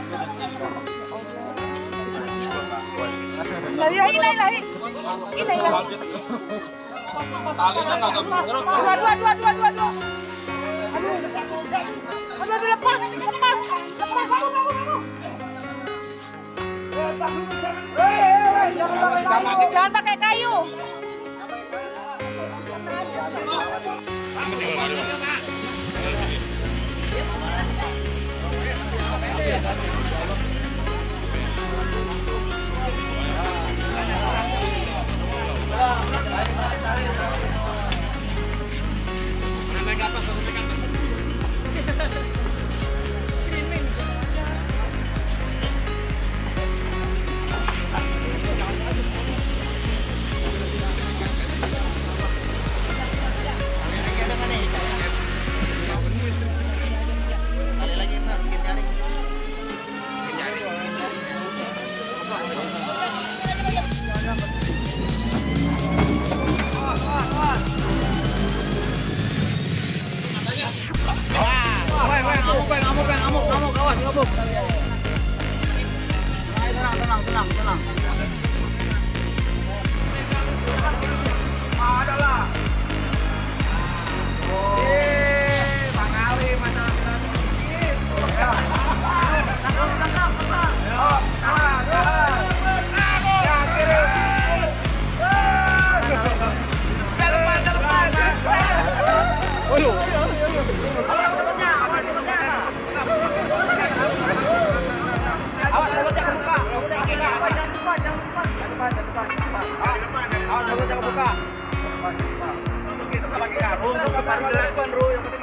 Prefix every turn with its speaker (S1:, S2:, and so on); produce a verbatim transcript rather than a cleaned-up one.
S1: Lari lagi, lari lari. Ini lagi.
S2: Talinya nggak kebetulan.
S1: Dua, dua, dua, dua, dua, dua. Aduh, aduh, aduh, lepas, lepas, lepas, kamu, kamu, kamu. Jangan pakai kayu.
S3: Ngamuk, ngamuk, ngamuk, awas, ngamuk. Tenang, tenang, tenang, tenang.
S2: Adalah. Eh, Bang Ali mana Jangan buka. Jangan buka.